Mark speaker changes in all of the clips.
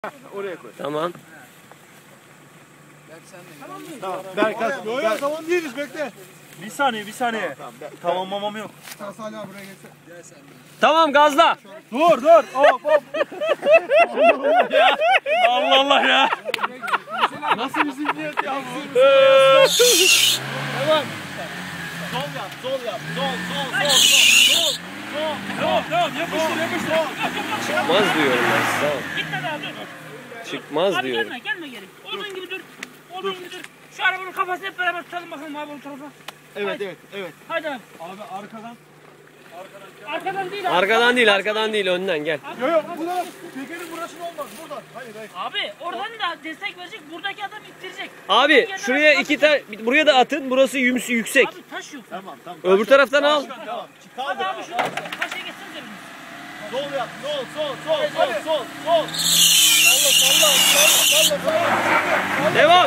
Speaker 1: Oraya koy.
Speaker 2: Tamam.
Speaker 1: Tamam. Berkas.
Speaker 3: Yok yok tamam değiliz bekle.
Speaker 4: Bir saniye. Tamamlamam yok.
Speaker 3: Sen Salih abi buraya geçsene.
Speaker 2: Tamam gazla.
Speaker 4: Dur. Hop. Allah Allah ya.
Speaker 1: Nasıl bir zihniyet ya bu?
Speaker 2: Tamam.
Speaker 1: Sol yap.
Speaker 4: Tamam yapıştır.
Speaker 2: Çıkmaz diyorum ben size.
Speaker 5: Gitme daha dur.
Speaker 2: Çıkmaz
Speaker 5: Abi
Speaker 2: diyorum.
Speaker 5: gelme geri. Olduğun gibi dur. Şu arabanın kafasını hep beraber tutalım bakalım abi bu tarafa.
Speaker 1: Evet.
Speaker 5: Hadi abi.
Speaker 4: Abi arkadan.
Speaker 5: Arkadan değil abi.
Speaker 2: Arkadan değil önden gel.
Speaker 3: Yok buradan tekerin burasını olmaz buradan. Hayır.
Speaker 5: Abi oradan da destek verecek. Buradaki adam ittirecek.
Speaker 2: Abi şuraya iki tane buraya da atın. Burası yüksek.
Speaker 5: Abi taş yok.
Speaker 1: Tamam.
Speaker 2: Öbür taraftan al.
Speaker 1: Tamam.
Speaker 5: Hadi abi şunu taşa geçsenize bizi.
Speaker 1: Sol yap. Sol.
Speaker 2: Devam.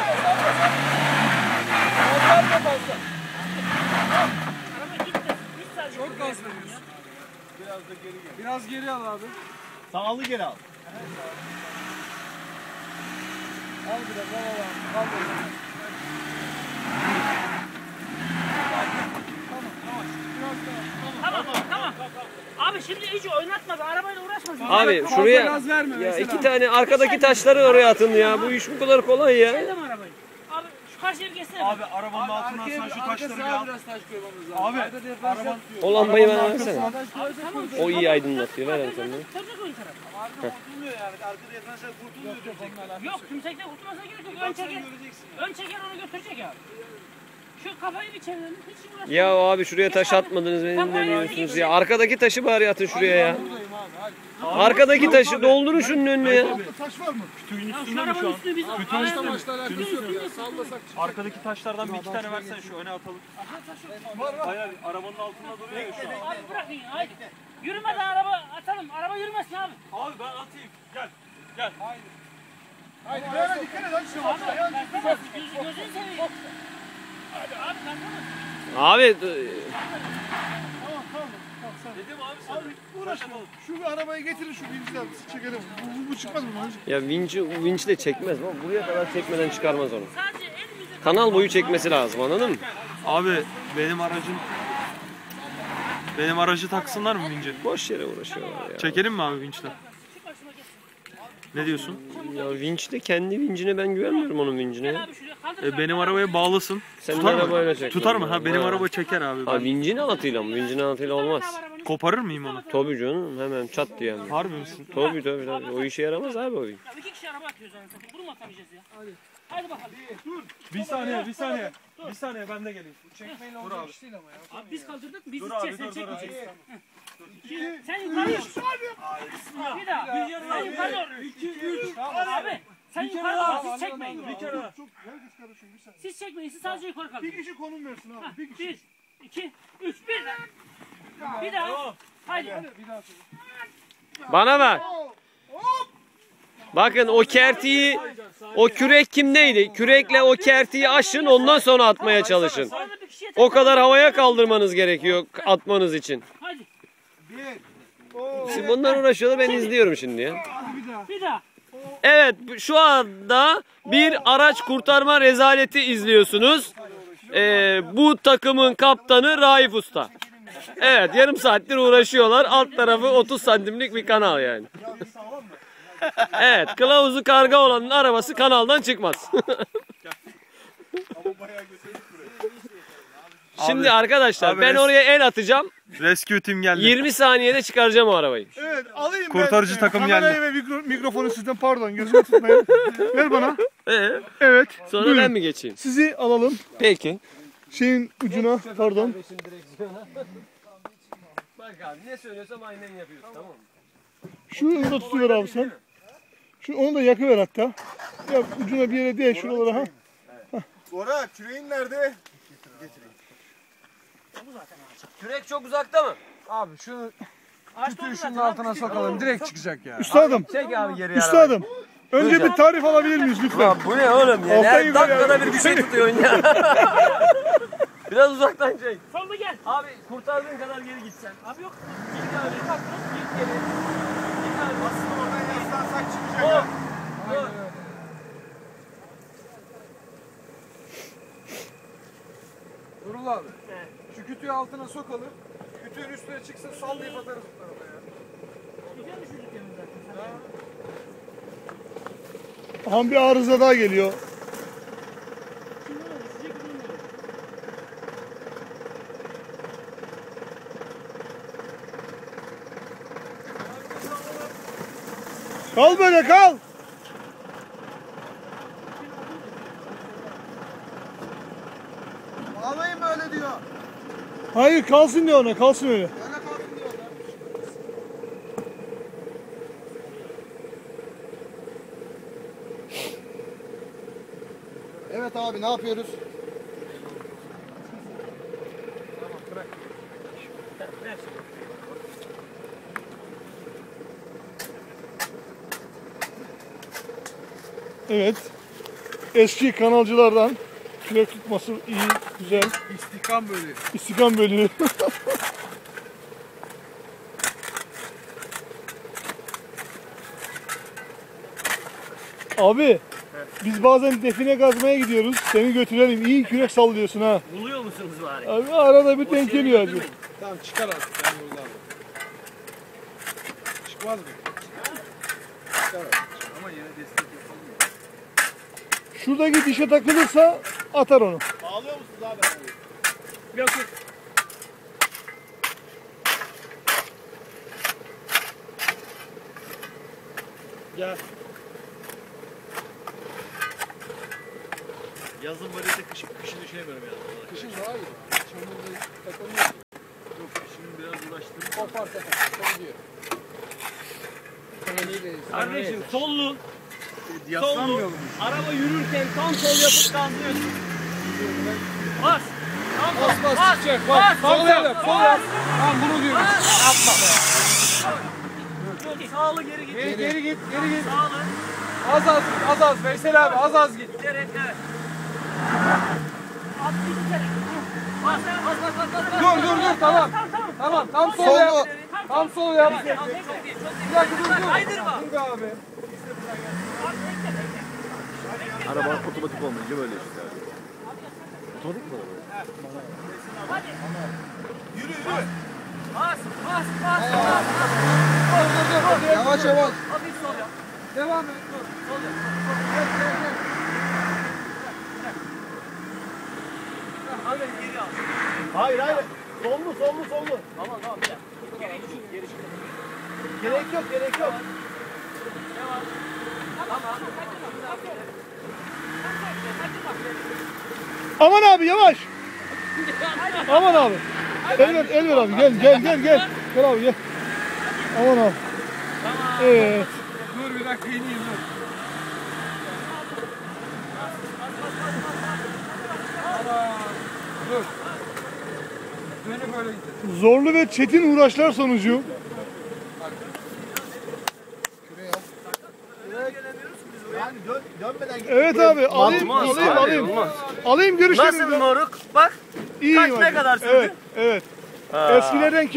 Speaker 5: Araba gitmesin. Biz sadece
Speaker 3: Çok gaz veriyorsun. Biraz geri al abi.
Speaker 1: Sağlı geri al.
Speaker 3: Al biraz al. Al biraz.
Speaker 5: Tamam. Abi şimdi hiç oynatma be. Arabayla uğraşmasın.
Speaker 2: Abi
Speaker 3: Fazla
Speaker 2: şuraya
Speaker 3: gaz verme
Speaker 2: ya
Speaker 3: mesela.
Speaker 2: iki tane arkadaki taşları oraya atın ya. Bu iş bu kadar kolay ya.
Speaker 5: Çeldem arabayı. Abi şu karşıya bir geçsene.
Speaker 4: Abi arabanın altından sen şu taşları bir al.
Speaker 3: Biraz taş koymamız lazım.
Speaker 4: Abi araban
Speaker 2: O lambayı bana versene.
Speaker 5: Abi tamam.
Speaker 2: O iyi aydınlatıyor. Ver sen de.
Speaker 5: Tutacak ön taraf.
Speaker 1: Kurtulmuyor yani. Arkada yaklaşan kurtulmuyor.
Speaker 5: Yok tümsekten kurtulmasına gerek yok. Ön çeker onu götürecek abi. Şu kafayı bir çevirelim. Hiç uğraşmayın.
Speaker 2: Ya abi şuraya taş atmadınız beni dinlemiyorsunuz ya. Arkadaki taşı bari atın şuraya ya.
Speaker 3: Buradayım abi. Hadi.
Speaker 2: Arkadaki taşı doldurun şunun önüne ya.
Speaker 3: Taş var mı?
Speaker 4: tüyün
Speaker 5: Ya şu
Speaker 4: üstünde mi şu
Speaker 5: arabanın
Speaker 4: an?
Speaker 5: üstüne biz
Speaker 3: Taşla başla alakası yok ya. Sallasak çıkar.
Speaker 4: Arkadaki taşlardan bir iki tane versene şu öne atalım. Hayır arabanın altında duruyor ya şu an.
Speaker 5: Abi bırakın ya. Haydi. Yürümeden araba atalım. Araba yürümesin abi.
Speaker 4: Abi ben atayım. Gel.
Speaker 3: Haydi böyle dikkat et hadi şu
Speaker 5: Abi
Speaker 3: an.
Speaker 5: versene. Gözünü seveyim. Abi versene.
Speaker 2: Abi
Speaker 4: Dedim abi sana.
Speaker 3: Uğraşma. Şu arabayı getirin şu vinciden çekelim. Bu çıkmaz mı?
Speaker 2: ya vinç de çekmez ama buraya kadar çekmeden çıkarmaz onu.
Speaker 5: Sadece elimizde.
Speaker 2: Kanal boyu çekmesi lazım anladın mı?
Speaker 4: Abi benim aracı taksınlar mı vinci?
Speaker 2: Boş yere uğraşıyorlar ya.
Speaker 4: Çekelim mi abi vinçle?
Speaker 5: Şu başıma geçsin.
Speaker 4: Ne diyorsun?
Speaker 2: Ya vinçle kendi vincine ben güvenmiyorum onun vincine.
Speaker 5: Gel abi şuraya kaldır.
Speaker 4: Benim arabaya bağlasın.
Speaker 2: Senin
Speaker 4: Tutar
Speaker 2: arabayla
Speaker 4: mı?
Speaker 2: çek.
Speaker 4: Tutar mı? Ha benim araba çeker abi.
Speaker 2: Abi
Speaker 4: Ben.
Speaker 2: vincin anlatıyla mı? Vincin anlatıyla olmaz.
Speaker 4: Koparır mıyım onu?
Speaker 2: Tabii canım hemen çat diye yani.
Speaker 4: Harbi misin?
Speaker 2: Tabii. O işe yaramaz abi o vinç.
Speaker 5: Ya iki kişi araba atıyoruz zaten. Bunu mu atamayacağız ya? Hadi bakalım.
Speaker 4: Bir saniye ben de geleyim.
Speaker 3: Çekmeyle olacak iş değil ama ya.
Speaker 5: Abi biz kaldırdık. Biz
Speaker 4: Dur
Speaker 5: içeceğiz.
Speaker 4: abi,
Speaker 5: Sen
Speaker 4: dur,
Speaker 5: çekmeyeceksin. Sen yukarı yok. Bir daha. Sen yukarı doğru.
Speaker 4: 2 3
Speaker 5: Abi sen yukarı doğru. Siz çekmeyin.
Speaker 4: bir kere.
Speaker 3: Çok herkes karışıyor bir saniye.
Speaker 5: Siz çekmeyin. Siz sadece yukarı
Speaker 3: Bir
Speaker 5: kaldırın.
Speaker 3: kişi konum versin abi. Bir kişi.
Speaker 5: 1, 2, 3. Bir daha. Bir daha. Haydi.
Speaker 3: Bir daha söyle.
Speaker 2: Bana bak. Bakın o kertiği, o kürek kimdeydi? Kürekle o kertiği aşın ondan sonra atmaya çalışın.
Speaker 5: Sonra bir kişiye
Speaker 2: O kadar havaya kaldırmanız gerekiyor atmanız için.
Speaker 5: Hadi.
Speaker 2: Siz bunlar uğraşıyorlar ben izliyorum şimdi ya.
Speaker 5: Bir daha.
Speaker 2: Evet şu anda bir araç kurtarma rezaleti izliyorsunuz. Bu takımın kaptanı Raif Usta. Evet yarım saattir uğraşıyorlar. Alt tarafı 30 santimlik bir kanal yani. Evet kılavuzu karga olanın arabası kanaldan çıkmaz. Şimdi arkadaşlar
Speaker 4: Abi
Speaker 2: ben oraya el atacağım.
Speaker 4: Rescue team geldi.
Speaker 2: 20 saniyede çıkaracağım o arabayı.
Speaker 3: Evet alayım
Speaker 4: Kurtarıcı
Speaker 3: ben.
Speaker 4: takım
Speaker 3: Kamerayı ve mikrofonu sizden pardon gözüme tutmayın. Ver bana. Evet.
Speaker 2: Sonra
Speaker 3: Buyurun.
Speaker 2: ben mi geçeyim?
Speaker 3: Sizi alalım.
Speaker 2: Peki.
Speaker 3: Şeyin ucuna pardon.
Speaker 2: Bak abi ne söylüyorsam aynen yapıyorsun tamam mı?
Speaker 3: Şunu da tutuver abi sen. Onu da yakıver hatta. Ya ucuna bir yere değil şuralara ha.
Speaker 1: Bora küreğin nerede?
Speaker 2: Kürek çok uzakta mı?
Speaker 3: Abi şunu
Speaker 5: Tütüğü
Speaker 3: şunun altına sokalım direkt çıkacak ya.
Speaker 1: Üstadım.
Speaker 2: Çek abi geriye
Speaker 3: Üstadım. Önce bir tarif alabilir miyiz lütfen?
Speaker 2: Bu ne oğlum ya?
Speaker 3: Alttan
Speaker 2: Her
Speaker 3: yukarı
Speaker 2: dakikada
Speaker 3: ya.
Speaker 2: bir şey tutuyorsun ya. Biraz uzaktan çek.
Speaker 5: Solda gel.
Speaker 2: Abi kurtardığın kadar geri gitsen.
Speaker 5: Abi yok.
Speaker 2: Git abi. Git geri. Git abi.
Speaker 1: Aslında oradan yaslansak çıkacak ya. Abdullah abi. Şu kütüğü altına sokalım. Kütüğün üstüne çıksın sallayıp atarız bu tarafa ya.
Speaker 5: Güzel düşürdük demin zaten.
Speaker 3: Aha bir arıza daha geliyor.
Speaker 5: Şimdi ne düşecek bilmiyorum.
Speaker 3: Kal böyle kal.
Speaker 1: Ağlayın mı öyle diyor.
Speaker 3: Hayır kalsın diyor ona, kalsın öyle.
Speaker 1: Öyle kalsın diyor. Evet abi ne yapıyoruz?
Speaker 3: Evet. Eski kanalcılardan kürek tutması iyi, güzel.
Speaker 1: İstikam böyle.
Speaker 3: İstikam bölüğü. Abi, biz bazen define kazmaya gidiyoruz. Seni götürelim. İyi kürek sallıyorsun ha.
Speaker 2: Buluyor musunuz bari?
Speaker 3: Abi arada bir denk geliyor abi.
Speaker 1: Tamam çıkar artık ben yolda abi. Çıkmaz mı? Çıkar artık. Ama yine destek yapalım ya.
Speaker 3: Şuradaki dişe takılırsa atar onu.
Speaker 1: Bağlıyor musunuz abi?
Speaker 2: Yok yok.
Speaker 1: Gel.
Speaker 4: Yazın böyle de kışın düşünemiyorum yani.
Speaker 1: Kışın daha iyi. Çamurda takılmıyor.
Speaker 4: Yok kışın biraz uğraştım.
Speaker 1: Kopar takar. Sen diyor.
Speaker 2: Kardeşim sollu.
Speaker 1: Yaslanmıyor mu?
Speaker 2: Araba yürürken tam sol yapıp gazlıyorsun. Bas. Tam
Speaker 1: Bas
Speaker 2: sol.
Speaker 1: bas çıkacak. Bak. Sol yap. Sol yap. Tamam bunu diyorum.
Speaker 2: Sağlı geri git.
Speaker 1: Geri git. Geri git.
Speaker 2: Sağlı.
Speaker 1: Az az git. Az az. Veysel abi az az git.
Speaker 2: Giderek evet. At giderek. Bas bas bas bas.
Speaker 1: Dur. Tamam. Tamam. Tam sol yap. Tam sol yap. Bir dakika dur.
Speaker 2: Kaydırma.
Speaker 1: Dur be abi.
Speaker 4: Araba otomatik olmayınca böyle işte. Otomatik mi oluyor?
Speaker 1: Yürü.
Speaker 2: Bas bas bas.
Speaker 1: Dur. Yavaş yavaş.
Speaker 2: Hafif sol yap.
Speaker 1: Devam et. Dur.
Speaker 2: Sol yap.
Speaker 1: Gel.
Speaker 2: Hadi geri al.
Speaker 1: Hayır. Sollu.
Speaker 2: Tamam bir dakika. Gerek yok. Geri çık.
Speaker 1: Gerek yok.
Speaker 2: Devam. Tamam.
Speaker 3: Aman abi yavaş. Aman abi. El ver abi. Gel. Gel abi gel. Aman abi. Evet.
Speaker 1: Dur bir dakika ineyim dur. Tamam. Dur. Böyle gidelim.
Speaker 3: Zorlu ve çetin uğraşlar sonucu.
Speaker 1: Yani dönmeden git.
Speaker 3: Evet abi alayım. Alayım görüşelim.
Speaker 2: Nasıl moruk? Bak.
Speaker 3: İyi
Speaker 2: Kaç
Speaker 3: bak.
Speaker 2: ne kadar sürdü?
Speaker 3: Evet. Eskilerden